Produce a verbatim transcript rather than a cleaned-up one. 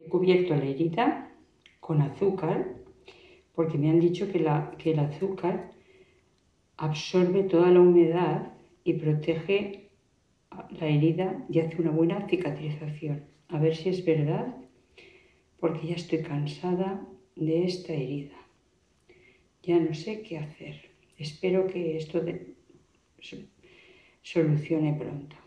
He cubierto la herida con azúcar porque me han dicho que, la, que el azúcar absorbe toda la humedad y protege la herida y hace una buena cicatrización. A ver si es verdad, porque ya estoy cansada de esta herida. Ya no sé qué hacer. Espero que esto de, solucione pronto.